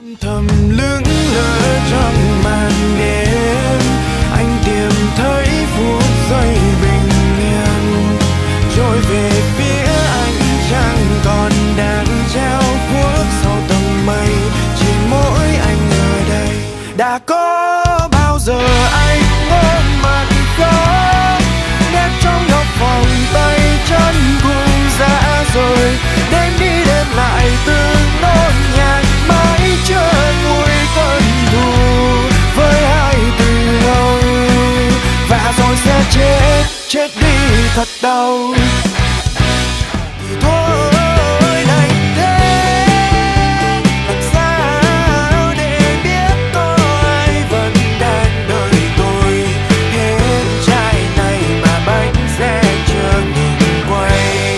Thầm lững lờ trong màn đêm, anh tìm thấy phút giây bình yên. Trôi về phía anh chẳng còn đang treo khuất sau tầng mây, chỉ mỗi anh ở đây. Đã có bao giờ anh ôm mặt khóc, nép trong góc phòng tay chân cùng dã rời. Đêm đi đêm lại từng nốt nhạc mãi chưa nguôi cơn thù với hai từ lâu, và rồi sẽ chết đi thật đau. Thì thôi đành thế, làm sao để biết có ai vẫn đang đợi tôi. Hết trái này mà bánh xe chưa ngừng quay.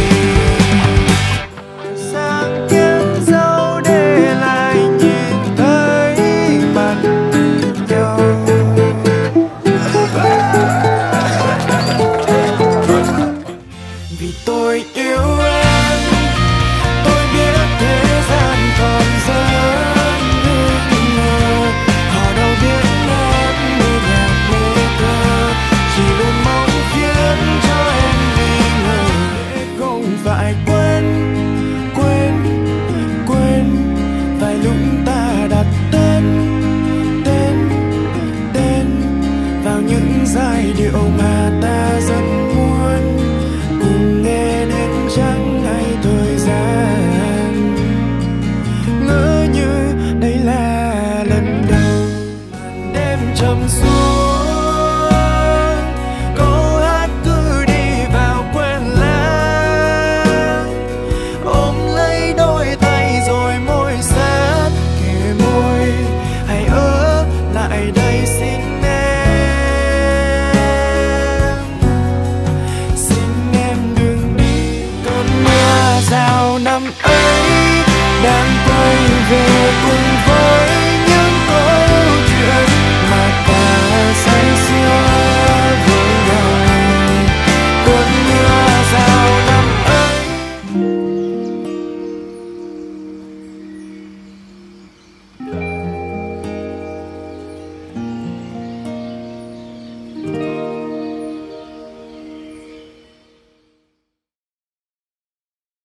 Sáng kiếm dấu để lại nhìn thấy mặt nhau. Vì tôi yêu em, tôi biết thế gian còn rất nghi ngờ. Họ đâu biết em mê nhạc mê thơ, chỉ luôn mong khiến cho em nghi ngờ. Để không phải quên vài lúc ta đặt tên vào những giai điệu mà ta rất muốn cùng nghe đến chẳng hay thời gian. Ngỡ như đây là lần đầu màn đêm trầm xuống, câu hát cứ đi vào quên lãng. Ôm lấy đôi tay rồi môi sát kề môi, hãy ở lại đây xin em đừng đi. Cơn mưa rào năm ấy đang quay về cùng